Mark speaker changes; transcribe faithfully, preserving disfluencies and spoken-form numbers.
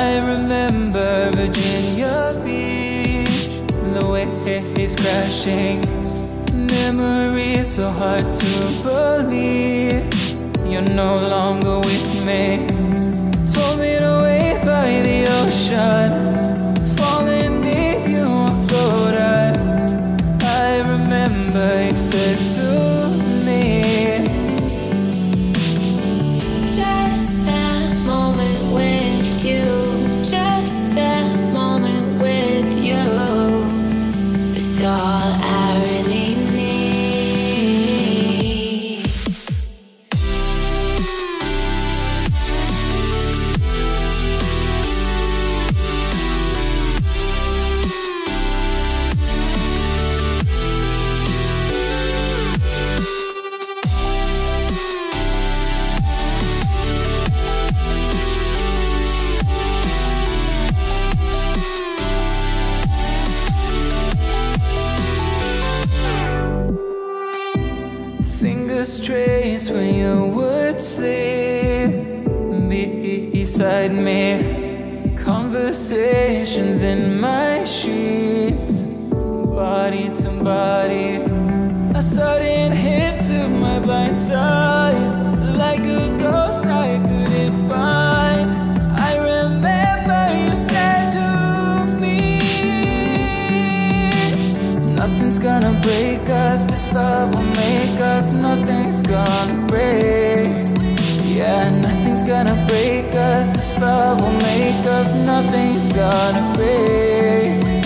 Speaker 1: I remember Virginia Beach, the waves crashing. Memories so hard to believe. You're no longer with me. Told me to wait by the ocean. Falling deep, you were floating. I remember you said to me,
Speaker 2: just that moment with you, just that moment with you, it's all I really need.
Speaker 1: Fingers trace when you would sleep beside me. Conversations in my sheets, body to body. A sudden hit to my blind side, like a ghost I couldn't find. I remember you said to me, nothing's gonna break us, this love will make us. Nothing's gonna break. Yeah, nothing's gonna break us, this love will make us. Nothing's gonna break.